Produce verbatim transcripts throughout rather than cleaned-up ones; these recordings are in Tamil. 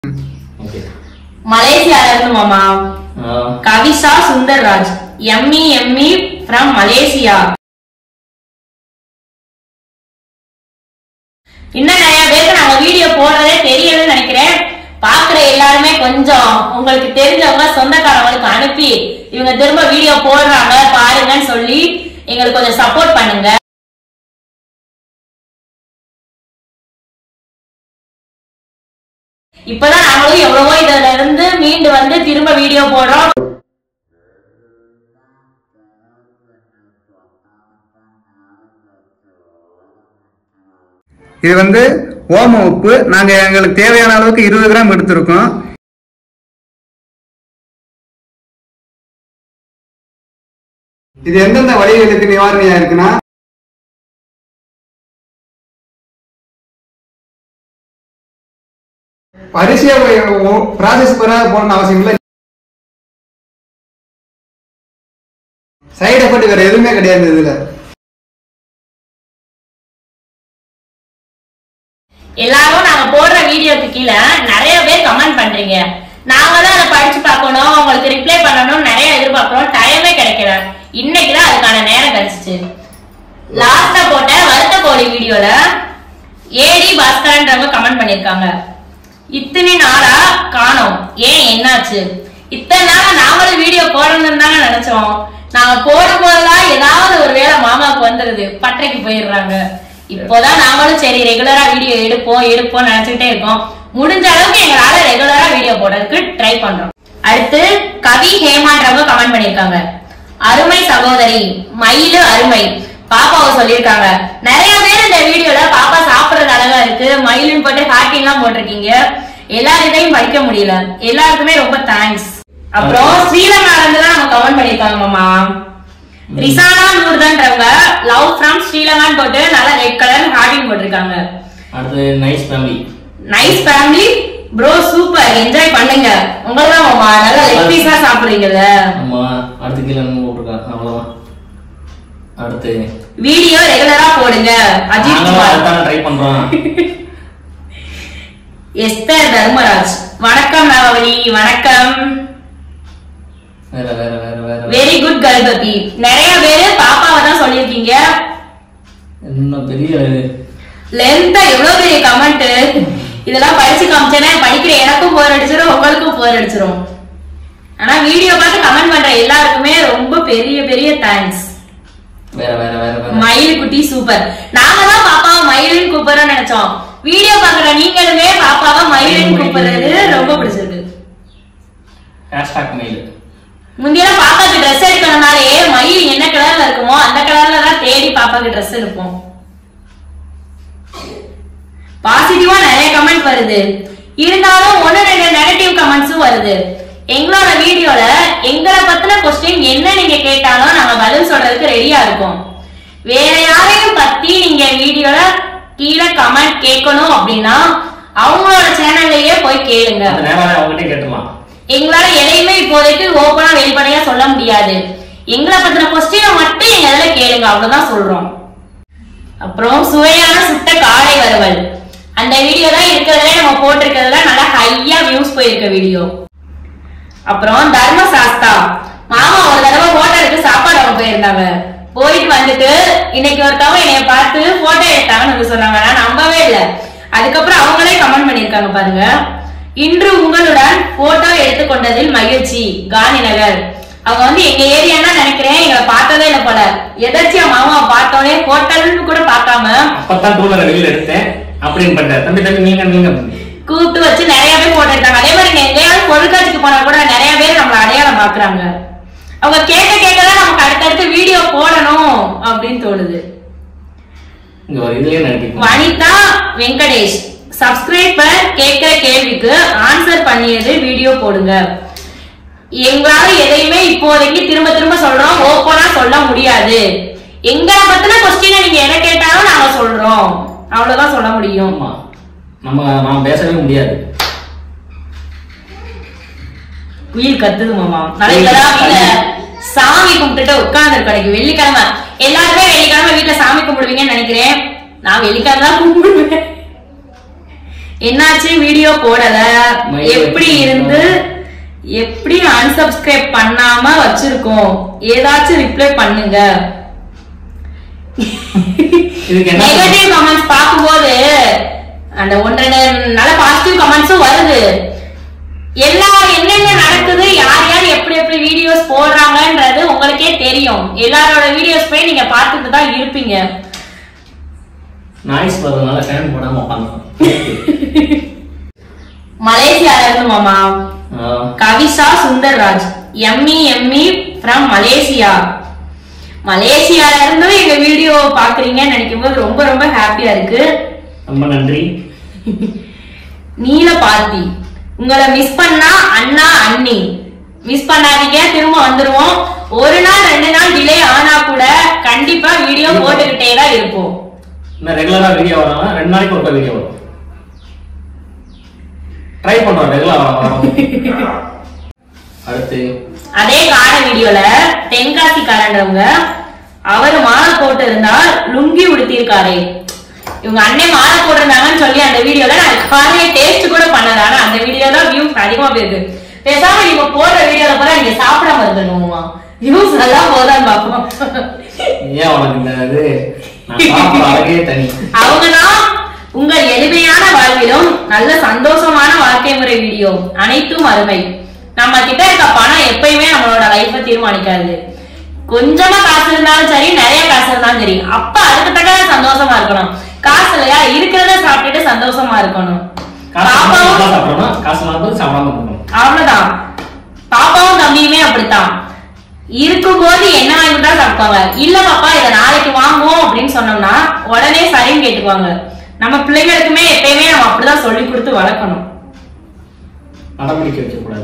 மலேசியால இருந்து மாமா கவிஷா சுந்தர்ராஜ் எம்மி எம்மி ஃப்ரம் மலேசியா. இன்னும் நிறைய பேருக்கு நாங்க வீடியோ போடுறதே தெரியலன்னு நினைக்கிறேன். பாக்குற எல்லாருமே கொஞ்சம் உங்களுக்கு தெரிஞ்சவங்க சொந்தக்காரங்களுக்கு அனுப்பி இவங்க திரும்ப வீடியோ போடுறாங்க பாருங்கன்னு சொல்லி எங்களுக்கு கொஞ்சம் சப்போர்ட் பண்ணுங்க. இப்பதான் நாங்களும் எவ்வளவோ இதுல இருந்து மீண்டு வந்து திரும்ப வீடியோ போடுறோம். இது வந்து ஓம உப்பு நாங்க எங்களுக்கு தேவையான அளவுக்கு இருபது கிராம் எடுத்திருக்கோம். இது எந்தெந்த வழிகளுக்கு நிவாரணியா இருக்குன்னா, அரிசியை ப்ராசஸ் பண்ண போடணும் அவசியம் இல்லை. சைடு எஃபெக்ட் வேற எதுவுமே கிடையாது. இதுல எல்லாரும் நாங்க போடுற வீடியோக்கு கீழே நிறைய பேர் கமெண்ட் பண்றீங்க. நாங்க தான் அதை படிச்சு பார்க்கணும், உங்களுக்கு ரிப்ளை பண்ணணும் நிறைய எதிர்பார்க்கிறோம். டைமே கிடைக்கல. இன்னைக்குதான் அதுக்கான நேரம் கிடைச்சிச்சு. லாஸ்டா போட்ட வருத்த கோழி வீடியோல ஏடி பாஸ்கரன்றவங்க கமெண்ட் பண்ணிருக்காங்க, இத்தனை நாளா காணோம், ஏன் என்னாச்சு? இத்தனை நாளா நாங்களும் வீடியோ போடணும்னு தானே நினைச்சோம். நாங்க போடும் போதெல்லாம் ஏதாவது ஒரு வேளை மாமாவுக்கு வந்துருது, பட்டைக்கு போயிடுறாங்க. இப்போதான் நாங்களும் சரி ரெகுலரா வீடியோ எடுப்போம் எடுப்போம் நினைச்சுக்கிட்டே இருக்கோம். முடிஞ்ச அளவுக்கு எங்களால ரெகுலரா வீடியோ போடுறதுக்கு ட்ரை பண்றோம். அடுத்து கவி ஹேமான்றவங்க கமெண்ட் பண்ணிருக்காங்க, அருமை சகோதரி மயிலு அருமை பாப்பாவை சொல்லியிருக்காங்க. நிறைய பேர் இந்த வீடியோல பாப்பா சாப்பிடுறது அழகா இருக்கு மயிலுன்னு போட்டு ஹார்ட்டிங் எல்லாம் போட்டிருக்கீங்க. எல்லாருக்கையும் படிக்க முடியல, எல்லாருக்குமே ரொம்ப தேங்க்ஸ். அப்புறம் ஸ்ரீலங்கால இருந்து தான் நம்ம கமெண்ட் பண்ணிருக்காங்க மாமா. ரிசானா நூர்தான்றவங்க லவ் ஃப்ரம் ஸ்ரீலங்கான்னு போட்டு நல்லா ரெட் கலர் ஹார்ட்டிங் போட்டிருக்காங்க. அடுத்து nice family nice family bro super enjoy பண்ணுங்க. உங்களதான் மாமா நல்லா லெக் பீஸா சாப்பிடுறீங்கல்ல. ஆமா அடுத்து கீழ நம்ம போட்டுருக்காங்க அவ்வளவுதான். அடுத்து வீடியோ ரெகுலரா போடுங்க அஜித் குமார் ட்ரை பண்றோம். எஸ்தர் தர்மராஜ் வணக்கம் நவவலி வணக்கம். வேற வேற வேற வேற வெரி குட் கல்பதி. நிறைய பேரு பாப்பாவை தான் சொல்லிருக்கீங்க. என்ன பெரிய லென்த்தா எவ்வளவு பெரிய கமெண்ட். இதெல்லாம் படிச்சு காமிச்சேன்னா படிக்கிற எனக்கும் போர் அடிச்சிடும் உங்களுக்கும் போர் அடிச்சிடும். ஆனா வீடியோ பார்த்து கமெண்ட் பண்ற எல்லாருக்குமே ரொம்ப பெரிய பெரிய தேங்க்ஸ். வேற வேற வேற வேற மயில் குட்டி சூப்பர். நாங்க தான் பாப்பாவை மயிலுன்னு கூப்பிடுறோம்னு நினைச்சோம். வீடியோ பாக்குற நீங்களுமே பாப்பாவை மயிலுன்னு கூப்பிடுறது ரொம்ப பிடிச்சிருக்கு. ஹேஷ்டாக் மயில். முந்தியெல்லாம் பாப்பாக்கு ட்ரெஸ் எடுக்கணும்னாலே மயில் என்ன கலர்ல இருக்குமோ அந்த கலர்ல தான் தேடி பாப்பாக்கு ட்ரெஸ் எடுப்போம். பாசிட்டிவா நிறைய கமெண்ட் வருது, இருந்தாலும் ஒன்னு ரெண்டு நெகட்டிவ் கமெண்ட்ஸும் வருது. எங்களோட வீடியோல எங்களை பத்தின கொஸ்டின் என்ன நீங்க கேட்டாலும் நாங்க பதில் சொல்றதுக்கு ரெடியா இருக்கோம். வேற யாரையும் பத்தி நீங்க வீடியோல கீழே கமெண்ட் கேட்கணும் அப்படின்னா அவங்களோட சேனல்லையே போய் கேளுங்க. எங்களால எதையுமே இப்போதைக்கு ஓபனா வெளிப்படையா சொல்ல முடியாது. எங்களை பத்தின கொஸ்டினை மட்டும் எங்க இதுல கேளுங்க, அவ்வளவுதான் சொல்றோம். அப்புறம் சுவையான சுட்ட காடை வறுவல் அந்த வீடியோ தான் இருக்கிறதுல நம்ம போட்டிருக்கிறதுல நல்லா ஹையா வியூஸ் போயிருக்க வீடியோ. அப்புறம் தர்மசாஸ்தா மாமா ஒரு தடவை ஹோட்டலுக்கு சாப்பாடு அவங்க போயிருந்தாங்க. போயிட்டு வந்துட்டு இன்னைக்கு ஒருத்தவங்க என்னைய பார்த்து போட்டோ எடுத்தாங்கன்னு சொன்னாங்க. நான் நம்பவே இல்லை. அதுக்கப்புறம் அவங்களே கமெண்ட் பண்ணிருக்காங்க பாருங்க, இன்று உங்களுடன் போட்டோ எடுத்துக்கொண்டதில் மகிழ்ச்சி காந்திநகர். அவங்க வந்து எங்க ஏரியான்னு நினைக்கிறேன், எங்களை பார்த்ததே இல்லை போல. எதாச்சியா மாமாவை பார்த்தோன்னே ஹோட்டல்னு கூட பார்க்காம அப்பதான் டூலர் வெளியில எடுத்தேன் அப்படின்னு பண்ற தம்பி தம்பி நீங்க நீங்க கூப்பிட்டு வச்சு நிறைய பேர் போட்டோ எடுத்தாங்க. அதே மாதிரி எங்கேயாவது பொருட்காட்சிக்கு போனா கூட நிறைய பேர் நம்மள அடையாளம் பாக்குறாங்க. அவங்க கேட்க கேட்கதான் நமக்கு அடுத்தடுத்து வீடியோ போடணும் அப்படின்னு தோணுது. வனிதா வெங்கடேஷ் சப்ஸ்கிரைபர் கேட்கிற கேள்விக்கு ஆன்சர் பண்ணியது வீடியோ போடுங்க. எங்களால எதையுமே இப்போதைக்கு திரும்ப திரும்ப சொல்றோம், ஓப்பனா சொல்ல முடியாது. எங்களை பத்தின கொஸ்டினை நீங்க என்ன கேட்டாலும் நாங்க சொல்றோம், அவ்வளவுதான் சொல்ல முடியும். நம்ம நாம பேசவே முடியாது. உயிர் கத்துது மாமா. நாளைக்கு சாமி கும்பிட்டுட்டு உட்கார்ந்து கிடைக்கும். வெள்ளிக்கிழமை எல்லாருமே வெள்ளிக்கிழமை வீட்டுல சாமி கும்பிடுவீங்கன்னு நினைக்கிறேன். நான் வெள்ளிக்கிழமை தான் கும்பிடுவேன். என்னாச்சு வீடியோ போடல, எப்படி இருந்து எப்படி அன்சப்ஸ்கிரைப் பண்ணாம வச்சிருக்கோம், ஏதாச்சும் ரிப்ளை பண்ணுங்க. நெகட்டிவ் கமெண்ட்ஸ் பாக்கும்போது அந்த ஒன்று நல்ல பாசிட்டிவ் கமெண்ட்ஸும் வருது. எல்லா என்னென்ன நடக்குது, யார் யார் எப்படி எப்படி வீடியோஸ் போடுறாங்கன்றது உங்களுக்கே தெரியும். எல்லாரோட வீடியோஸ் போய் நீங்க பார்த்துட்டு தான் இருப்பீங்க. நாய்ஸ் வரதுனால ஃபேன் போடாம உட்கார்ந்தோம். மலேசியால இருந்து மாமா கவிஷா சுந்தர்ராஜ் எம்மி எம்மி ஃப்ரம் மலேசியா. மலேசியால இருந்து எங்க வீடியோ பாக்குறீங்கன்னு நினைக்கும் போது ரொம்ப ரொம்ப ஹாப்பியா இருக்கு. ரொம்ப நன்றி. நீல பார்த்தி உங்களை மிஸ் பண்ணா அண்ணா அண்ணி மிஸ் பண்ணாதீங்க, திரும்ப வந்துருவோம். ஒரு நாள் ரெண்டு நாள் டிலே ஆனா கூட கண்டிப்பா வீடியோ போட்டுக்கிட்டே தான் இருப்போம். ரெகுலரா வீடியோ வராம ரெண்டு நாளைக்கு ஒரு வீடியோ வரும். ட்ரை பண்றோம் ரெகுலரா வரும். அடுத்து அதே கார வீடியோல தென்காசி காரன்றவங்க அவர் மாலை போட்டு இருந்தா லுங்கி உடுத்திருக்காரு. இவங்க அண்ணன் மாலை போட்டிருந்தாங்கன்னு சொல்லி அந்த வீடியோல நான் காலையை டேஸ்ட் கூட பண்ணல. ஆனா அந்த வீடியோ தான் வியூஸ் அதிகமா போயிருக்கு. பேசாம நீங்க போடுற வீடியோல கூட நீங்க சாப்பிடாம இருக்கணுமா, வியூஸ் நல்லா போதான் பாப்போம். ஏன் உனக்கு இந்த இது நான் சாப்பிடுற அழகே தனி. அவங்கன்னா உங்கள் எளிமையான வாழ்விலும் நல்ல சந்தோஷமான வாழ்க்கை முறை வீடியோ அனைத்தும் அருமை. நம்ம கிட்ட இருக்க பணம் எப்பயுமே நம்மளோட லைஃப தீர்மானிக்காது. கொஞ்சமா காசு இருந்தாலும் சரி, நிறைய காசு இருந்தாலும் சரி, அப்ப அதுக்கு தக்க சந்தோஷமா இருக்கணும். காசு இல்லையா, இருக்கிறத சாப்பிட்டுட்டு சந்தோஷமா இருக்கணும். அவ்வளவுதான். பாப்பாவும் தம்பியுமே அப்படித்தான். இருக்கும்போது என்ன வாங்கிட்டா சாப்பிடுவாங்க. இல்ல பாப்பா இதை நாளைக்கு வாங்குவோம் அப்படின்னு சொன்னோம்னா உடனே சரின்னு கேட்டுக்குவாங்க. நம்ம பிள்ளைகளுக்குமே எப்பயுமே நம்ம அப்படிதான் சொல்லி கொடுத்து வளர்க்கணும். அடம்பிடிக்க வைக்க கூடாது.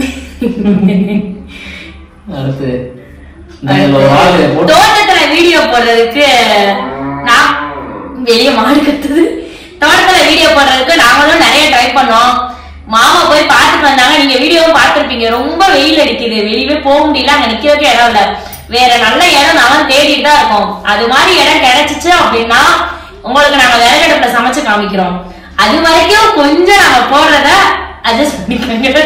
தோட்டத்துல வீடியோ போடுறதுக்கு நான் வெளியே மாடு கத்துது. தோட்டத்துல வீடியோ போடுறதுக்கு நாங்களும் நிறைய ட்ரை பண்ணோம். மாமா போய் பார்த்துட்டு வந்தாங்க. நீங்க வீடியோவும் பார்த்திருப்பீங்க. ரொம்ப வெயில் அடிக்குது, வெளியவே போக முடியல. அங்க நிக்கிறதுக்கு இடம் இல்ல. வேற நல்ல இடம் நாங்களும் தேடிட்டு தான் இருக்கோம். அது மாதிரி இடம் கிடைச்சிச்சு அப்படின்னா உங்களுக்கு நாங்க விறகடுப்புல சமைச்சு காமிக்கிறோம். அது வரைக்கும் கொஞ்சம் நாங்க போடுறத அட்ஜஸ்ட் பண்ணிக்கோங்க.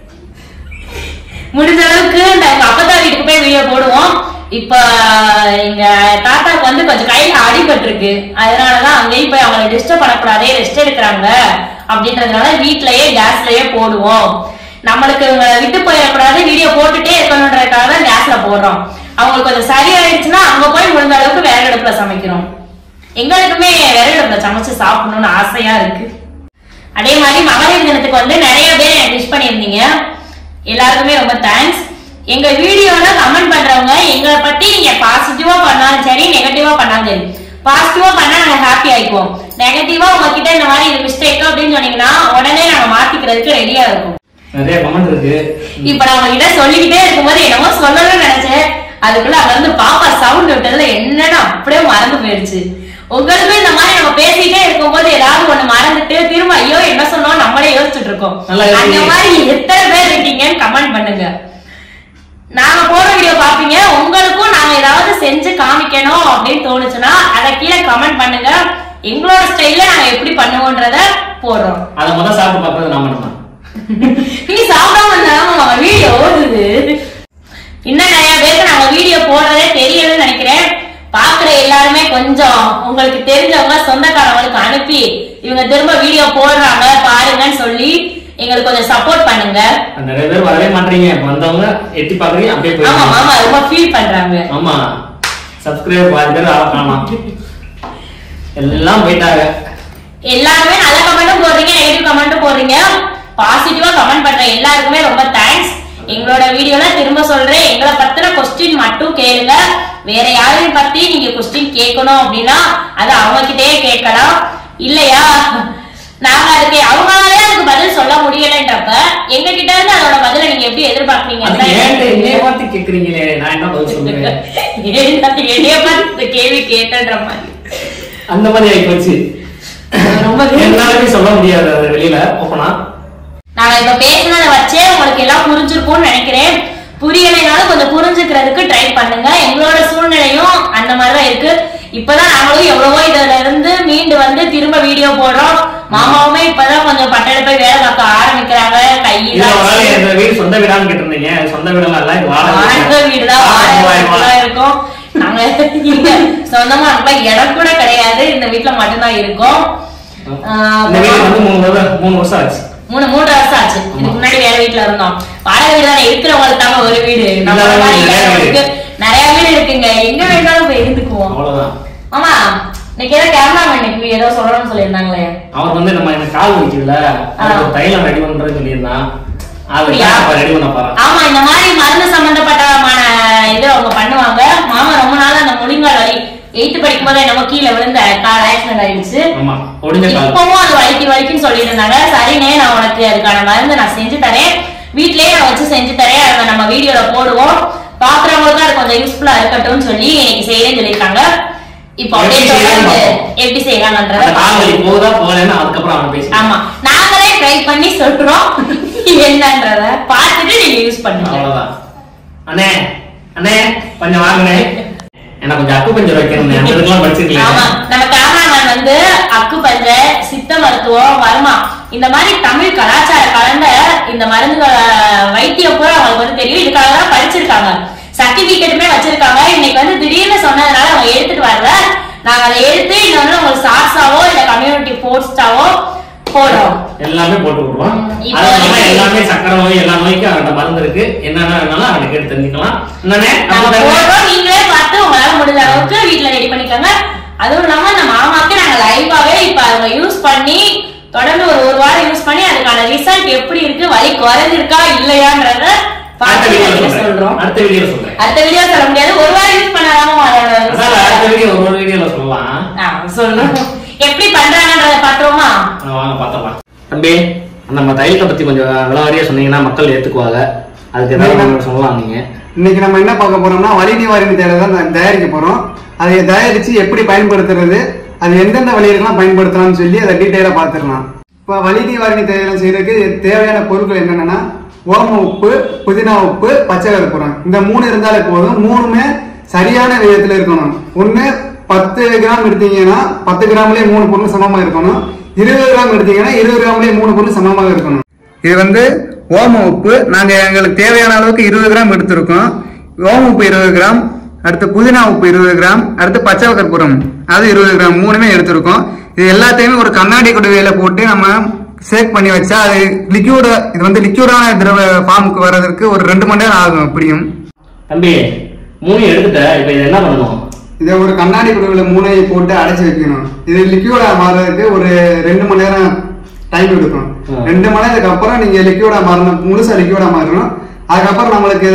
முடிஞ்ச அளவுக்கு எங்க அப்பத்தா வீட்டுக்கு போய் வீடியோ போடுவோம். இப்ப எங்க தாத்தாக்கு வந்து கொஞ்சம் கையில அடிபட்டு இருக்கு. அதனாலதான் அங்கேயும் போய் அவங்களை டிஸ்டர்ப் பண்ணக்கூடாதே, ரெஸ்ட் எடுக்கிறாங்க அப்படின்றதுனால வீட்லயே கேஸ்லயே போடுவோம். நம்மளுக்கு இவங்களை விட்டு போயிடக்கூடாது, வீடியோ போட்டுட்டே இருக்கணும்ன்றதுக்காக தான் கேஸ்ல போடுறோம். அவங்களுக்கு கொஞ்சம் சரியாயிடுச்சுன்னா அங்க போய் முடிஞ்ச அளவுக்கு விறகடுப்புல சமைக்கிறோம். எங்களுக்குமே விறகடுப்புல சமைச்சு சாப்பிடணும்னு ஆசையா இருக்கு. அதே மாதிரி மகளிர் தினத்துக்கு வந்து நிறைய பேர் எனக்கு விஷ் பண்ணியிருந்தீங்க. எல்லாருக்குமே ரொம்ப தேங்க்ஸ். எங்க வீடியோல கமெண்ட் பண்றவங்க எங்களை பத்தி நீங்க பாசிட்டிவா பண்ணாலும் சரி, நெகட்டிவா பண்ணாலும் சரி, பாசிட்டிவா பண்ணா நாங்க ஹாப்பி ஆயிக்குவோம். நெகட்டிவா உங்ககிட்ட இந்த மாதிரி இது மிஸ்டேக் அப்படின்னு சொன்னீங்கன்னா உடனே நாங்க மாத்திக்கிறதுக்கு ரெடியா இருக்கும். நிறைய கமெண்ட் இருக்கு. இப்ப நான் உங்ககிட்ட சொல்லிக்கிட்டே இருக்கும்போது என்னமோ சொல்லணும்னு நினைச்சேன். அதுக்குள்ள அங்க வந்து பாப்பா சவுண்ட் விட்டதுல என்னன்னு அப்படியே மறந்து போயிடுச்சு. உங்களுக்கும் இந்த மாதிரி நம்ம பேசிட்டே இருக்கும்போது ஏதாவது ஒண்ணு மறந்துட்டு திரும்ப ஐயோ என்ன சொன்னோம் நம்மளே யோசிச்சுட்டு இருக்கோம். அந்த மாதிரி எத்தனை பேர் இருக்கீங்கன்னு கமெண்ட் பண்ணுங்க. நாங்க போற வீடியோ பாப்பீங்க. உங்களுக்கும் நாங்க ஏதாவது செஞ்சு காமிக்கணும் அப்படின்னு தோணுச்சுன்னா அதை கீழே கமெண்ட் பண்ணுங்க. எங்களோட ஸ்டைல்ல நாங்க எப்படி பண்ணுவோன்றத போடுறோம். அத முதல்ல சாப்பிட்டு பார்க்கறது நாம நம்ம. நீ சாப்பிடாம இருந்தா வீடியோ ஓடுது. இன்னும் நிறைய பேருக்கு நாங்க வீடியோ போடுறதே தெரியலன்னு நினைக்கிறேன். பாக்குற எல்லாருமே கொஞ்சம் உங்களுக்கு தெரிஞ்சவங்க சொந்தக்காரங்களுக்கு அனுப்பி இவங்க திரும்ப வீடியோ போடுறாங்க பாருங்கன்னு சொல்லி எங்களுக்கு கொஞ்சம் சப்போர்ட் பண்ணுங்க. நிறைய பேர் வரவே மாட்டீங்க, வந்தவங்க எட்டி பாக்குறீங்க அப்படியே போய். ஆமா ஆமா ரொம்ப ஃபீல் பண்றாங்க. ஆமா சப்ஸ்கிரைபர் பாதி பேர் ஆள காணோம், எல்லாம் போயிட்டாங்க. எல்லாருமே நல்ல கமெண்ட்டும் போடுறீங்க, நெகட்டிவ் கமெண்ட்டும் போடுறீங்க. பாசிட்டிவா கமெண்ட் பண்ற எல்லாருக்குமே ரொம்ப தேங்க்ஸ். எங்களோட வீடியோல திரும்ப சொல்றேன், எங்களை பத்தின கொஸ்டின் மட்டும் கேளுங்க. வேற யாரையும் பத்தி நீங்க கொஸ்டின் கேட்கணும் அப்படின்னா அது அவங்க கிட்டயே கேட்கலாம். இல்லையா நாங்க அதுக்கு அவங்களாலே அதுக்கு பதில் சொல்ல முடியலன்றப்ப எங்க கிட்ட இருந்து அதோட பதில நீங்க எப்படி எதிர்பார்க்கறீங்க? என்னைய பார்த்து கேக்குறீங்களே, நான் என்ன பதில் சொல்லுவேன்? என்னைய பார்த்து கேள்வி கேட்டன்ற மாதிரி அந்த மாதிரி ஆகி போச்சு. ரொம்ப என்னாலுமே சொல்ல முடியாது அது வெளியில ஓப்பனா. நாங்க இப்ப பேசினதை வச்சே உங்களுக்கு எல்லாம் புரிஞ்சிருக்கும்னு நினைக்கிறேன். புரியலைனாலும் கொஞ்சம் புரிஞ்சுக்கிறதுக்கு ட்ரை பண்ணுங்க. எங்களோட சூழ்நிலையும் அந்த மாதிரிதான் இருக்கு. இப்பதான் நாங்களும் எவ்வளவோ இதுல இருந்து மீண்டு வந்து திரும்ப வீடியோ போடுறோம். மாமாவுமே இப்பதான் கொஞ்சம் பட்டட போய் வேலை பார்க்க ஆரம்பிக்கிறாங்க. கையில வீடு சொந்த வீடான்னு கேட்டிருந்தீங்க. சொந்த வீடெல்லாம் இல்ல, வாடகை வீடுதான். வாடகை இருக்கும். நாங்க இங்க சொந்தமா இடம் கூட கிடையாது. இந்த வீட்டுல மட்டும்தான் இருக்கும். மூணு வருஷம் ஆச்சு. மூணு மூன்று வருஷம் ஆச்சு. இதுக்கு முன்னாடி வேற வீட்டுல இருந்தோம். வாடகை வீடு தானே இருக்கிறவங்களுக்கு தாங்க ஒரு வீடு. நிறைய வீடு இருக்குங்க, எங்க வேணாலும் போய் இருந்துக்குவோம். அவ்வளவுதான். ஆமா, இன்னைக்கு ஏதோ கேமராமேன் இன்னைக்கு ஏதோ சொல்லணும்னு சொல்லியிருந்தாங்களே. அவர் வந்து நம்ம எனக்கு கால் வலிக்குதுல, அதுக்கு தைலம் ரெடி பண்றது சொல்லியிருந்தான். ஆமா, இந்த மாதிரி மருந்து சம்பந்தப்பட்டமான இது அவங்க பண்ணுவாங்க. மாமா ரொம்ப நாள் அந்த முழங்கால் வலி எயித்து படிக்கும் போது நம்ம கீழே விழுந்த கால் ஆக்சிடென்ட் ஆயிடுச்சு. இப்பவும் அது வலிக்கு வலிக்குன்னு சொல்லிட்டு இருந்தாங்க. சரினே, நான் உனக்கு அதுக்கான மருந்து நான் செஞ்சு தரேன், வீட்லயே நான் வச்சு செஞ்சு தரேன், அதை நம்ம வீடியோல போடுவோம், பாக்குறவங்களுக்கு அது கொஞ்சம் யூஸ்ஃபுல்லா இருக்கட்டும் சொல்லி இன்னைக்கு செய்யறேன்னு சொல்லியிருக்காங்க. இப்போ எப்படி செய்யறாங்கன்றத ஆமா நாங்களே ட்ரை பண்ணி சொல்றோம் என்னன்றத பார்த்துட்டு நீங்க யூஸ் பண்ணுங்க. அண்ணே அண்ணே கொஞ்சம் வாங்கண்ணே, எனக்கு கொஞ்சம் அக்கு பஞ்சர் வைக்கணும். ஆமா, நம்ம கேமராமேன் வந்து அக்கு பஞ்சர், சித்த மருத்துவம், வர்மா இந்த மாதிரி தமிழ் கலாச்சார கலந்த இந்த மருந்துகளை வைத்தியம் கூட அவங்களுக்கு வந்து தெரியும். இதுக்காக தான் படிச்சிருக்காங்க, சர்டிபிகேட்டுமே வச்சிருக்காங்க. இன்னைக்கு வந்து திடீர்னு சொன்னதுனால அவங்க எடுத்துட்டு வரல. நாங்க அதை எடுத்து இன்னொன்னு உங்களுக்கு சாட்ஸாவோ இல்ல கம்யூனிட்டி போஸ்டாவோ போடுறோம். எல்லாமே போட்டு விடுவோம். எல்லாமே சக்கரை நோய் எல்லா நோய்க்கும் அந்த மருந்து இருக்கு. என்னன்னா அதை கேட்டு தெரிஞ்சுக்கலாம். நீங்களே பார்த்து உங்களால முடிஞ்ச அளவுக்கு வீட்டுல ரெடி பண்ணிக்கோங்க. அதுவும் இல்லாம நம்ம மாமாக்கு நாங்க லைவாவே இப்ப அவங்க யூஸ் பண்ணி தொடர்ந்து ஒரு ஒரு வாரம் யூஸ் பண்ணி அதுக்கான ரிசல்ட் எப்படி இருக்கு, வலி குறைஞ்சிருக்கா இல்லையான்றத சொல்றோம். அடுத்த வீடியோ சொல்றேன். அடுத்த வீடியோ சொல்ல முடியாது, ஒரு வாரம் யூஸ் பண்ணாலும் அடுத்த வீடியோ ஒரு வீடியோல சொல்லலாம். சொல்றோம் எப்படி பண்றாங்கன்றத பாத்துருவோமா? வாங்க பாத்துறலாம். தம்பி, நம்ம தைலத்தை பத்தி கொஞ்சம் விளவாரியா சொன்னீங்கன்னா மக்கள் ஏத்துக்குவாங்க. அதுக்கு ஏதாவது சொல்லலாம். நீங்க இன்னைக்கு நம்ம என்ன பார்க்க போறோம்னா வலி நிவாரணி தைலம் தான் தயாரிக்க போறோம். அதை தயாரிச்சு எப்படி பயன்படுத்துறது, அது எந்தெந்த வழிகளுக்கெல்லாம் பயன்படுத்தலாம்னு சொல்லி அதை டீட்டெயிலா பாத்துக்கலாம். இப்ப வலி நிவாரணி தைலம் செய்யறதுக்கு தேவையான பொருட்கள் என்னென்னா ஓம உப்பு, புதினா உப்பு, பச்சை கற்பூரம், இந்த மூணு இருந்தாலே போதும். மூணுமே சரியான விதத்துல இருக்கணும். ஒண்ணு பத்து கிராம் எடுத்தீங்கன்னா பத்து கிராம்லயே மூணு பொருள் சமமா இருக்கணும். இருபது கிராம் எடுத்தீங்கன்னா இருபது கிராம்லயே மூணு பொருள் சமமாக இருக்கணும். இது வந்து ஓம உப்பு நாங்க எங்களுக்கு தேவையான அளவுக்கு இருபது கிராம் எடுத்திருக்கோம். ஓம உப்பு இருபது கிராம், அடுத்து புதினா உப்பு இருபது கிராம், அடுத்து பச்சை கற்பூரம் அது இருபது கிராம், மூணுமே எடுத்திருக்கோம். இது எல்லாத்தையுமே ஒரு கண்ணாடி குடுவையில போட்டு நம்ம சேக் பண்ணி வச்சா அது லிக்யூட இது வந்து லிக்யூடான திரவ ஃபார்முக்கு வர்றதுக்கு ஒரு ரெண்டு மணி நேரம் ஆகும். அப்படியும் தம்பி மூணு எடுத்துட்ட, இப்ப இதை என்ன பண்ணணும்? இதை ஒரு கண்ணாடி குடுவையில மூணையை போட்டு அடைச்சு வைக்கணும். இது லிக்யூடா மாறுறதுக்கு ஒரு ரெண்டு மணி நேரம் டைம் எடுக்கும். ரெண்டு மணி நேரத்துக்கு அப்புறம் நீங்க லிக்யூடா மாறணும், முழுசா லிக்யூடா மாறணும். அதுக்கப்புறம் நம்மளுக்கு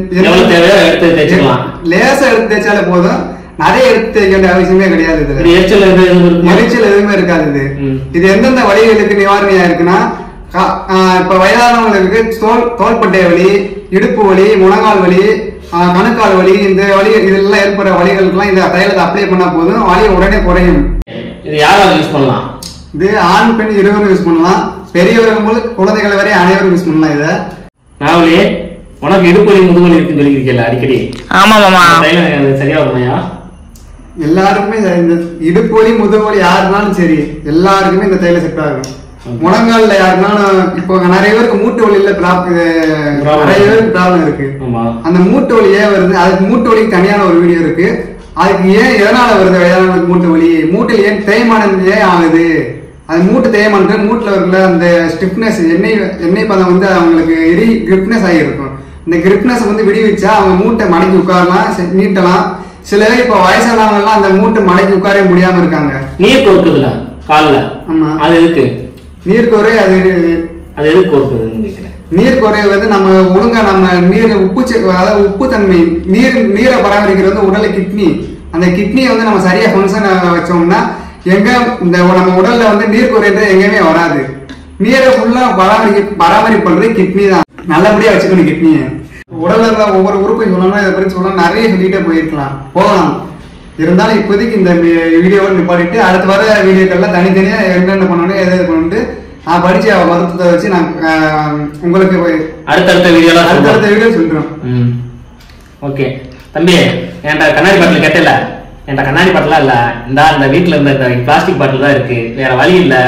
லேசா எடுத்து தேய்ச்சாலே போதும், நிறைய எடுத்து தேய்க்க வேண்டிய அவசியமே கிடையாது. இதுல எரிச்சல் எதுவுமே இருக்காது. இது இது எந்தெந்த வலிகளுக்கு நிவாரணியா இருக்குன்னா, இப்ப வயதானவங்களுக்கு தோல் தோள்பட்டை வலி, இடுப்பு வலி, முழங்கால் வலி, கணுக்கால் வலி, இந்த வலி இதெல்லாம் ஏற்படுற வலிகளுக்கெல்லாம் இந்த தைலத்தை அப்ளை பண்ணா போதும், வலி உடனே குறையும். இது யாராவது யூஸ் பண்ணலாம்? இது ஆண் பெண் இருவரும் யூஸ் பண்ணலாம். பெரியவர்கள் முதல் குழந்தைகள் வரை அனைவரும் யூஸ் பண்ணலாம். இதை நாவலே உனக்கு இடுப்பு வலி முதுகு வலி இருக்குன்னு சொல்லியிருக்கீங்களா அடிக்கடி? ஆமா மாமா, சரியா வருமையா? எல்லாருக்குமே இந்த இடுப்பு வலி முதுகு வலி யாருனாலும் சரி எல்லாருக்குமே இந்த தைலம் செட் ஆகும். முழங்கால்ல யாருனாலும் இப்போ நிறைய பேருக்கு மூட்டு வலியில நிறைய பேருக்கு ப்ராப்ளம் இருக்கு. அந்த மூட்டு வலி ஏன் வருது, அதுக்கு மூட்டு வலிக்கு தனியான ஒரு வீடியோ இருக்கு. அதுக்கு ஏன் எதனால வருது வயதானவங்களுக்கு மூட்டு வலி, மூட்டில் ஏன் தேய்மானம் ஏன் ஆகுது, அது மூட்டு தேய்மானம் மூட்டுல இருக்கிற அந்த ஸ்டிஃப்னஸ் எண்ணெய் எண்ணெய் பதம் வந்து அவங்களுக்கு எரி கிரிப்னஸ் ஆகியிருக்கும். இந்த கிரிப்னஸ் வந்து விடுவிச்சா அவங்க மூட்டை மடக்கி உட்காரலாம், நீட்டலாம். சில பேர் இப்ப வயசானவங்க எல்லாம் அந்த மூட்டை மடக்கி உட்காரவே முடியாம இருக்காங்க. நீர் கோர்க்குதுல கால்ல. ஆமா, அது இருக்கு நீர் குறை. அது அது எதுக்கு கோர்க்குதுன்னு நீர் குறை வந்து நம்ம ஒழுங்கா நம்ம நீர் உப்பு அதாவது உப்பு தன்மை நீர் நீரை பராமரிக்கிறது வந்து உடல்ல கிட்னி. அந்த கிட்னியை வந்து நம்ம சரியா ஃபங்க்ஷன் வச்சோம்னா எங்க இந்த நம்ம உடல்ல வந்து நீர் குறைன்றது எங்கேயுமே வராது. நீரை ஃபுல்லா பராமரி பராமரிப்பு பண்றது கிட்னி தான். நல்லபடியா வச்சுக்கணும் கிட்னியை. உடல்ல இருந்த ஒவ்வொரு உறுப்பையும் சொல்லணும், இதை பற்றி சொல்லணும், நிறைய சொல்லிட்டே போயிருக்கலாம் போகலாம். இருந்தாலும் இப்போதைக்கு இந்த வீடியோவை நிப்பாட்டிட்டு அடுத்து வர வீடியோக்கள்லாம் தனித்தனியா என்னென்ன பண்ணணும் எது பண்ணிட்டு நான் படிச்ச மருத்துவத்தை வச்சு நான் உங்களுக்கு அடுத்தடுத்த வீடியோ அடுத்தடுத்த வீடியோ சொல்றோம். ஓகே தம்பி, என்கிட்ட கண்ணாடி பாட்டில் கேட்டல, என்கிட்ட கண்ணாடி பாட்டிலாம் இல்ல, இந்த இந்த வீட்டுல இருந்த பிளாஸ்டிக் பாட்டில் தான் இருக்கு, வேற வழி இல்ல.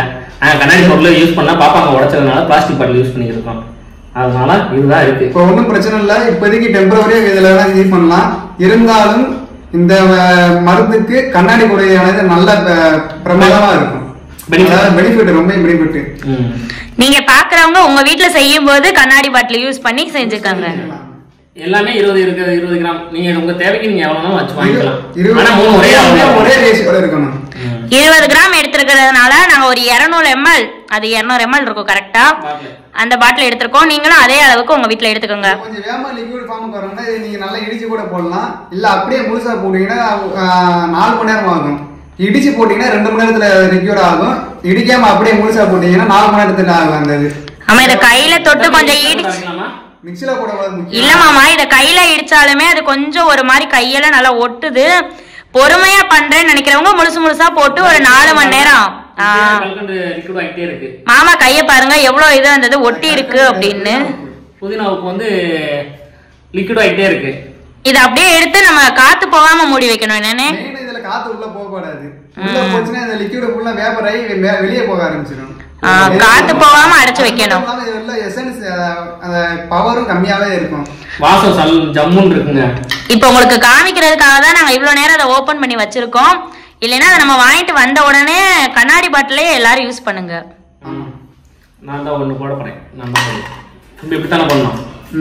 கண்ணாடி பொருள் யூஸ் பண்ணா பாப்பாங்க உடைச்சதுனால பிளாஸ்டிக் பாட்டில் யூஸ் பண்ணிருக்கோம். அதனால இதுதான் இருக்கு. இப்போ ஒன்றும் பிரச்சனை இல்லை. இப்போதைக்கு டெம்பரவரியா இதுல வேணா யூஸ் பண்ணலாம். இருந்தாலும் இந்த மருந்துக்கு கண்ணாடி குறையானது நல்ல பிரமாதமா இருக்கும். பெனிஃபிட் ரொம்ப பெனிஃபிட். நீங்க பாக்குறவங்க உங்க வீட்டுல செய்யும் போது கண்ணாடி பாட்டில் யூஸ் பண்ணி செஞ்சுக்காங்க. எல்லாமே இருபது இருக்கு இருபது கிராம். நீங்க உங்க தேவைக்கு நீங்க எவ்வளவு வச்சு வாங்கிக்கலாம். ஆனா மூணு ஒரே ஒரே ரேஷியோட இருக்கணும். இருபது கிராம் எடுத்துக்கிறதுனால நாங்க ஒரு இருநூறு எம்எல் அது இருநூறு எம்எல் இருக்கும் கரெக்டா அந்த பாட்டில் எடுத்துருக்கோம். நீங்களும் அதே அளவுக்கு உங்க வீட்டுல எடுத்துக்கோங்க. கொஞ்சம் வேகமா லிக்விட் ஃபார்ம் வரணும்னா நீங்க நல்லா இடிச்சு கூட போடலாம். இல்ல அப்படியே முழுசா போட்டீங்கன்னா நாலு மணி நேரம் ஆகும். இடிச்சு போட்டீங்கன்னா ரெண்டு மணி நேரத்துல லிக்விட் ஆகும். இடிக்காம அப்படியே முழுசா போட்டீங்கன்னா நாலு மணி நேரத்துல ஆகும். அந்த இது ஆமா இத கையில தொட்டு கொஞ்சம் இடிச்சு மிக்ஸில போடக்கூடாது. இல்ல மாமா இத கையில இடிச்சாலுமே அது கொஞ்சம் ஒரு மாதிரி கையெல்லாம் நல்லா ஒட்டுது. பொறுமையா பண்றேன்னு நினைக்கிறவங்க முழுசு முழுசா போட்டு ஒரு நாலு மணி நேரம் மாமா கைய பாருங்க எவ்வளவு இது அந்த ஒட்டி இருக்கு அப்படின்னு. புதினாவுக்கு வந்து லிக்விட் ஆயிட்டே இருக்கு. இத அப்படியே எடுத்து நம்ம காத்து போகாம மூடி வைக்கணும். என்னன்னு இதுல காத்து உள்ள போக கூடாது. உள்ள போச்சுன்னா இந்த லிக்விட் ஃபுல்லா வேப்பர் ஆகி வெளியே போக ஆரம்பிச்சிடும். காத்து போகாம அடைச்சு வைக்கணும். எசன்ஸ் அந்த பவரும் கம்மியாவே இருக்கும். வாசம் சல் ஜம்முன்னு இருக்குங்க. இப்போ உங்களுக்கு காமிக்கிறதுக்காக தான் நாங்க இவ்வளவு நேரம் அதை ஓபன் பண்ணி வச்சிருக்கோம். இல்லைன்னா அதை நம்ம வாங்கிட்டு வந்த உடனே கண்ணாடி பாட்டிலே எல்லாரும் யூஸ் பண்ணுங்க. நான் தான் ஒண்ணு போட போறேன். நான் தான் இப்படி தானே பண்ணணும்.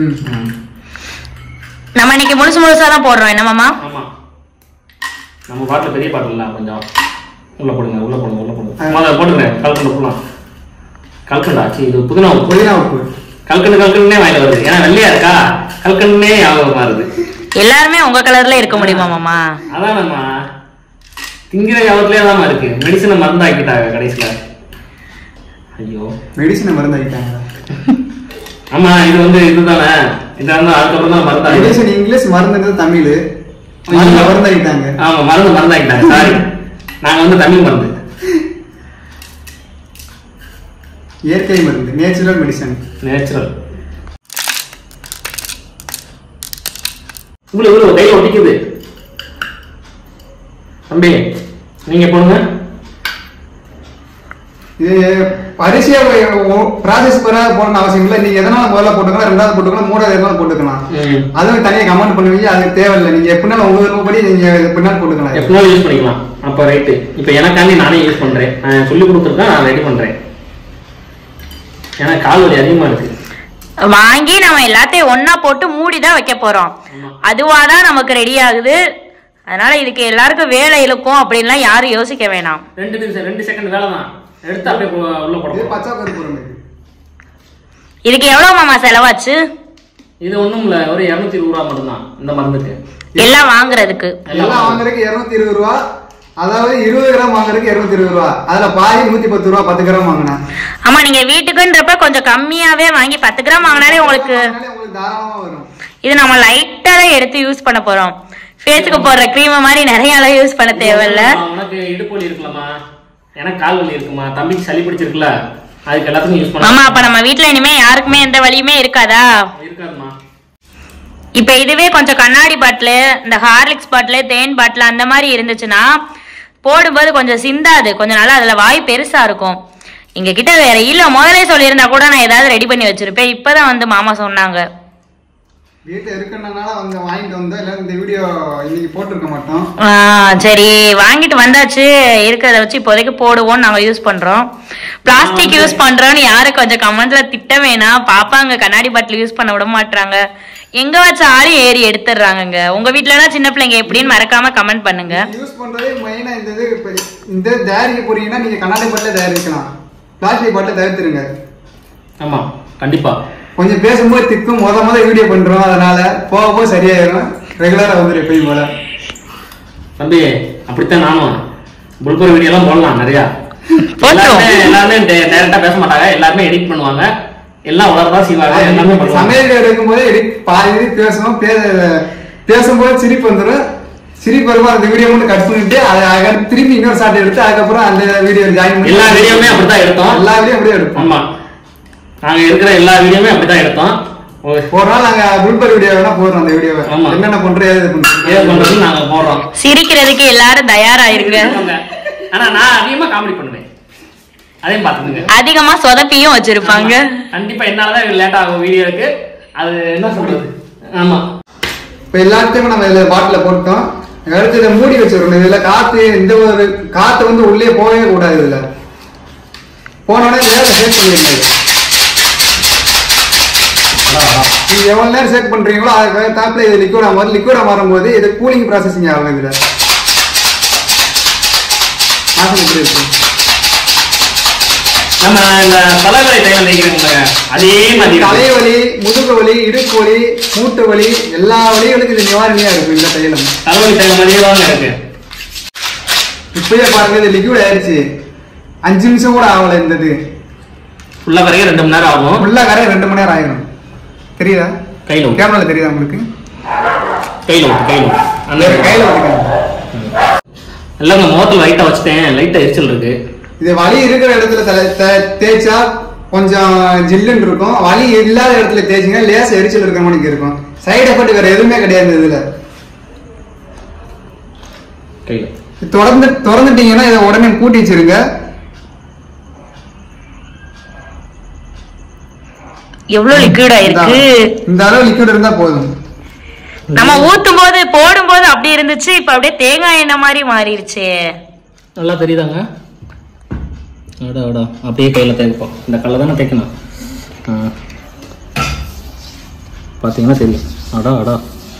நம்ம இன்னைக்கு முழுசு முழுசா தான் போடுறோம். என்ன மாமா? ஆமா நம்ம பாட்டில் பெரிய பாட்டில் இல்ல கொஞ்சம் உள்ள போடுங்க உள்ள போடுங்க உள்ள போடுங்க முதல்ல போட்டுக்கிறேன். கல்கண்டு போடலாம். கல்கண்டா சி இது புதினா புதினா உப்பு கல்கண்டு கல்கண்டுனே வாயில வருது. ஏன்னா வெள்ளையா இருக்கா கல்கண்டுனே ஞாபகம் வருது. எல்லாருமே உங்க கலர்ல இருக்க முடியுமா மாமா? அதான் நம்ம திங்கிற ஞாபகத்திலே தான் இருக்கு. மெடிசனை மருந்தாக்கிட்டாங்க கடைசியில. ஐயோ மெடிசனை மருந்தாக்கிட்டாங்க. ஆமா இது வந்து இதுதானே இதான் அதுக்கப்புறம் தான் மருந்து. மெடிசன் இங்கிலீஷ் மருந்து தமிழ் மருந்தாக்கிட்டாங்க. ஆமா மருந்து மருந்தாக்கிட்டாங்க. சாரி நாங்க வந்து தமிழ் மருந்து இயற்கை மருந்து நேச்சுரல் மெடிசன் நேச்சுரல். உங்களுக்கு இவ்வளவு கையில ஒட்டிக்குது தம்பி நீங்க போடுங்க. இது அரிசியா ப்ராசஸ் போடணும் அவசியம் இல்லை. நீங்க எதனால முதல்ல போட்டுக்கலாம் ரெண்டாவது போட்டுக்கலாம் மூணாவது எதனால போட்டுக்கலாம். அதுவும் தனியாக கமெண்ட் பண்ணுவீங்க. அதுக்கு தேவையில்லை. நீங்க எப்படினாலும் உங்க விருப்பப்படி நீங்க எப்படினாலும் போட்டுக்கலாம். எப்படினாலும் யூஸ் பண்ணிக்கலாம். அப்ப ரைட்டு. இப்ப எனக்காண்டி நானே யூஸ் பண்றேன். நான் சொல்லி கொடுத்துருக்கேன். நான் ரெடி பண்றேன். ஏன்னா கால் வலி அதிகமா இருக்கு. வாங்கி நம்ம எல்லாத்தையும் ஒன்னா போட்டு மூடிதான் வைக்க போறோம். அதுவாதான் நமக்கு ரெடி ஆகுது. அதனால இதுக்கு எல்லாருக்கும் வேலை இழுக்கும் அப்படின்லாம் யாரும் யோசிக்க வேணாம். ரெண்டு நிமிஷம் ரெண்டு செகண்ட் வேலை தான். எடுத்து அப்படியே உள்ள போடுங்க. பச்சை கருப்பு. இதுக்கு எவ்வளவு மாமா செலவாச்சு? இது ஒண்ணும் இல்ல ஒரு இருநூத்தி இருபது ரூபா மட்டும் தான் இந்த மருந்துக்கு. எல்லாம் வாங்குறதுக்கு எல்லாம் வாங்குறதுக்கு இருநூத்தி இருபது ரூபா. அதாவது இருபது கிராம் வாங்குறதுக்கு இருநூத்தி இருபது ரூபா. அதுல பாதி நூத்தி பத்து ரூபா பத்து கிராம் வாங்கினா. ஆமா நீங்க வீட்டுக்குன்றப்ப கொஞ்சம் கம்மியாவே வாங்கி பத்து கிராம் வாங்கினாலே உங்களுக்கு தாராளமா வரும். இது நம்ம லைட்டா தான் எடுத்து யூஸ் பண்ண போறோம். ஃபேஸ்க்கு போடுற கிரீம் மாதிரி நிறைய அளவு யூஸ் பண்ண தேவையில்ல. உனக்கு இடுப்பு வலி இருக்கலாமா எனக்கு கால் வலி இருக்குமா தம்பிக்கு சளி பிடிச்சிருக்குல்ல அதுக்கு எல்லாத்துக்கும் யூஸ் பண்ணலாம். ஆமா அப்ப நம்ம வீட்ல இனிமே யாருக்குமே எந்த வலியுமே இருக்காதா? இருக்காதுமா. இப்ப இதுவே கொஞ்சம் கண்ணாடி பாட்டில் இந்த ஹார்லிக்ஸ் பாட்டில் தேன் பாட்டில் அந்த மாதிரி இருந்துச்சுன்னா போடும்போது கொஞ்சம் சிந்தாது. கொஞ்சம் நாள் அதுல வாய் பெருசா இருக்கும். எங்க கிட்ட வேற இல்ல முதலே சொல்லியிருந்தா கூட நான் ஏதாவது ரெடி பண்ணி வச்சிருப்பேன். இப்பதான் வந்து மாமா சொன்னாங்க. வீட்டுல இருக்கறனால வந்து வாங்கிட்டு வந்தா இல்ல இந்த வீடியோ இன்னைக்கு போட்டுருக்க மாட்டோம். சரி வாங்கிட்டு வந்தாச்சு. இருக்கிறத வச்சு இப்போதைக்கு போடுவோம். நாங்க யூஸ் பண்றோம். பிளாஸ்டிக் யூஸ் பண்றோம்னு யாரும் கொஞ்சம் கமெண்ட்ல திட்ட வேணாம். பாப்பாங்க கண்ணாடி பாட்டில் யூஸ் பண்ண விட மாட்டாங்க. எங்க வச்சாலும் ஏறி எடுத்துறாங்க. உங்க வீட்லனா சின்ன பிள்ளைங்க எப்படின்னு மறக்காம கமெண்ட் பண்ணுங்க. யூஸ் பண்றதே மெயினா இந்த இது இந்த தயாரிக்க போறீங்கன்னா நீங்க கண்ணாடி பாட்டில தயாரிக்கலாம். பிளாஸ்டிக் பாட்டில தயாரித்துருங்க. ஆமா கண்டிப்பா. கொஞ்சம் பேசும்போது திக்கும் முத முத வீடியோ பண்றோம். அதனால போக போக சரியாயிரும். ரெகுலரா வந்துடும் எப்பயும் போல. தம்பி அப்படித்தான் நானும் புல்பூர் வீடியோ எல்லாம் போடலாம் நிறையா. எல்லாருமே டைரக்டா பேச மாட்டாங்க. எல்லாருமே எடிட் பண்ணுவாங்க. எல்லாம் உலகதான் செய்வாங்க. எல்லாமே சமையல் எடுக்கும் போது எடிட் பாதி பேசணும். பேசும்போது சிரிப்பு வந்துடும். சிரிப்பு வரும்போது அந்த வீடியோ மட்டும் கட் பண்ணிட்டு அதை திரும்பி இன்னொரு ஷாட் எடுத்து அதுக்கப்புறம் அந்த வீடியோ ஜாயின் பண்ணி எல்லா வீடியோமே அப்படித்தான் எடுத்தோம். எல்லா வீடியோ அப்படியே எடுப்போம். ஆமா நாங்க இருக்கிற எல்லா வீடியோமே அப்படிதான் எடுத்தோம். ஒரு நாள் நாங்க புல்பர் வீடியோ வேணா போடுறோம். அந்த வீடியோவை என்னென்ன பண்றோம் ஏது பண்றோம் நாங்க போடுறோம். சிரிக்கிறதுக்கு எல்லாரும் தயாராயிருங்க. ஆனா நான் அதிகமா காமெடி பண்ணுவேன். அதையும் பாத்துக்கோங்க. அதிகமா சொதப்பியும் வச்சிருப்பாங்க. கண்டிப்பா என்னாலதான் லேட் ஆகும் வீடியோக்கு. அது என்ன சொல்றது? ஆமா, இப்ப எல்லாத்தையும் நம்ம இதுல பாட்டில போட்டோம். அடுத்து இதை மூடி வச்சிடணும். இதுல காத்து இந்த ஒரு காத்து வந்து உள்ளே போகவே கூடாது. இதுல போனோடனே வேலை சேர்த்து பண்ணிருக்காது. நீங்க எவ்வளவு நேரம் சேக் பண்றீங்களோ அதுக்கு தாப்புல இது லிக்விடா மாறும். லிக்விடா மாறும்போது இது கூலிங் ப்ராசஸிங் ஆகும். இதுல நம்ம இந்த தலைவலி தைலம் தேய்க்கிறோங்க, அதே மாதிரி தலைவலி, முதுகு வலி, இடுப்பு வலி, மூட்டு வலி, எல்லா வலிகளுக்கும் இது நிவாரணியா இருக்கும் இந்த தைலம். தலைவலி தைலம் மாதிரியே தாங்க இருக்கு. இப்பயே பாருங்க இது லிக்விட் ஆயிடுச்சு. அஞ்சு நிமிஷம் கூட ஆகல. இந்த ஃபுல்லா கரைய ரெண்டு மணி நேரம் ஆகும். ஃபுல்லா கரைய ரெண்டு மணி நேரம் ஆயிடும். தெரியுதா? கையில கேமரால தெரியுதா உங்களுக்கு? கையில விட்டு கையில அந்த கையில விட்டு எல்லாம் முகத்துல லைட்டா வச்சுட்டேன். லைட்டா எரிச்சல் இருக்கு. இது வலி இருக்கிற இடத்துல தேய்ச்சா கொஞ்சம் ஜில்லுன்னு இருக்கும். வலி இல்லாத இடத்துல தேய்ச்சிங்கன்னா லேசா எரிச்சல் இருக்கிற மாதிரி இருக்கும். சைடு எஃபெக்ட் வேற எதுவுமே கிடையாது. இதுல கையில தொடர்ந்து திறந்துட்டீங்கன்னா இதை உடனே கூட்டி வச்சிருங்க. எவ்வளவு லிக்விட் ஆயிருக்கு. இந்த அளவு லிக்விட் இருந்தா போதும். நம்ம ஊத்தும் போது போடும் போது அப்படி இருந்துச்சு. இப்ப அப்படியே தேங்காய் எண்ணெய் மாதிரி மாறிடுச்சு. நல்லா தெரியுதாங்க? அடா அடா அப்படியே கையில தேய்ப்போம். இந்த கல்ல தானே தேய்க்கணும். பாத்தீங்கன்னா தெரியும். அடா அடா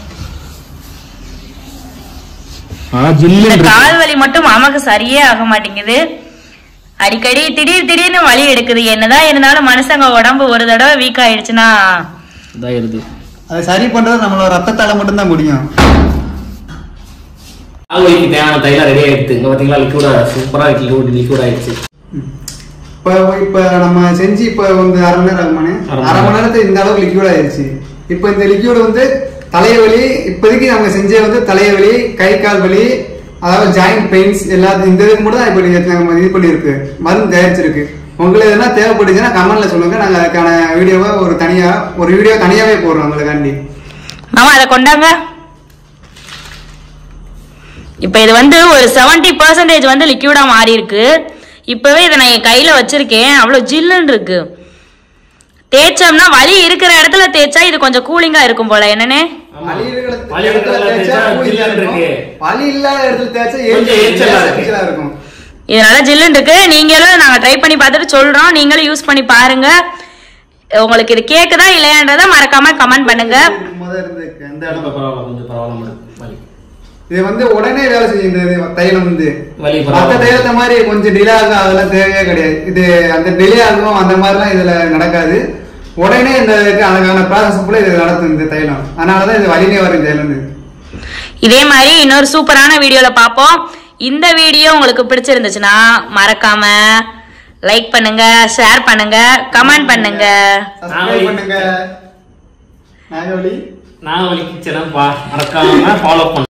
கால் வலி மட்டும் மாமாக்கு சரியே ஆக மாட்டேங்குது. அடிக்கடி திடீர் திடீர்னு வலி எடுக்குது. என்னதான் இருந்தாலும் மனுஷங்க உடம்பு ஒரு தடவை வீக் ஆயிடுச்சுன்னா அதை சரி பண்றது நம்மளோட ரத்தத்தால மட்டும் தான் முடியும். கால்வலிக்கு தேவையான தைலம் ரெடி ஆயிடுச்சு. இங்க பாத்தீங்களா லிக்விடா சூப்பரா லிக்விட் லிக்விட் ஆயிடுச்சு. இப்ப இப்ப நம்ம செஞ்சு இப்ப வந்து அரை மணி நேரம் ஆகுமானே, அரை மணி நேரத்துக்கு இந்த அளவுக்கு லிக்விட் ஆயிடுச்சு. இப்ப இந்த லிக்விட் வந்து தலைவலி, இப்போதைக்கு நம்ம செஞ்ச வந்து தலைவலி, கை கால் வலி, அதாவது ஜாயிண்ட் பெயின்ஸ் எல்லாத்தையும் இந்த இதுக்கு மட்டும் தான் இப்ப நம்ம இது பண்ணிருக்கு, மருந்து தயாரிச்சிருக்கு. உங்களுக்கு எதுனா தேவைப்படுச்சுன்னா கமெண்ட்ல சொல்லுங்க. நாங்க அதுக்கான வீடியோவை ஒரு தனியா ஒரு வீடியோ தனியாவே போடுறோம் உங்களுக்காண்டி. மாமா அதை கொண்டாங்க. இப்ப இது வந்து ஒரு செவன்டி பர்சன்டேஜ் வந்து லிக்விடா மாறி இருக்கு. இப்பவே இதை நான் என் கையில வச்சிருக்கேன். அவ்வளவு ஜில்லுன்னு இருக்கு. தேய்ச்சோம்னா வலி இருக்கிற இடத்துல தேய்ச்சா இது கொஞ்சம் கூலிங்கா இருக்கும் போல. என்னன்னு வலி இல்லாத இடத்துல தேய்ச்சா இருக்கும். இதனால ஜில்லுன்னு இருக்கு. நீங்களும் நாங்க ட்ரை பண்ணி பார்த்துட்டு சொல்றோம். நீங்களும் யூஸ் பண்ணி பாருங்க. உங்களுக்கு இது கேக்குதா இல்லையான்றத மறக்காம கமெண்ட் பண்ணுங்க. இது வந்து உடனே வேலை செய்யுது தைலம் வந்து. மற்ற தைலத்தை மாதிரி கொஞ்சம் டிலே ஆகும் அதெல்லாம் தேவையே கிடையாது. இது அந்த டிலே ஆகும் அந்த மாதிரிலாம் இதுல நடக்காது. உடனே இந்த அதுக்கான ப்ராசஸ் கூட இது நடத்தும் இந்த தைலம். அதனாலதான் இது வலினே வரும் தைலம். இதே மாதிரி இன்னொரு சூப்பரான வீடியோல பார்ப்போம். இந்த வீடியோ உங்களுக்கு பிடிச்சிருந்துச்சுன்னா மறக்காம லைக் பண்ணுங்க, ஷேர் பண்ணுங்க, கமெண்ட் பண்ணுங்க, சப்ஸ்கிரைப் பண்ணுங்க. நாகவலி நாகவலி கிச்சனை மறக்காம ஃபாலோ பண்ணுங்க.